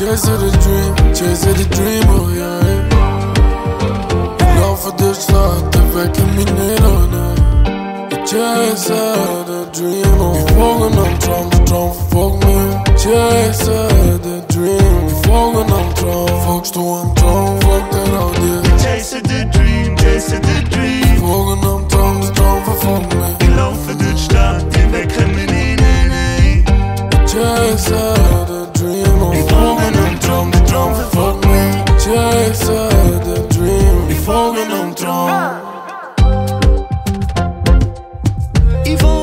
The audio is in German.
chase the dream, oh yeah. Ich laufe durch Stadt, der wecke mich nicht, oh nein. Ich chase the dream, oh. Ich folge am Traum, der Traum verfolgt mich. Chase the dream, ich folge am Traum. Folgst du am Traum, folgt er auch dir. Chase the dream, chase the dream. Ich folge am Traum, der Traum verfolgt mich. Ich laufe durch Stadt, der wecke mich nicht, nein. Chase the dream, oh. Ich folge am Traum, der Traum verfolgt mich. Chase the dream, Ich folge am Traum. Ich folge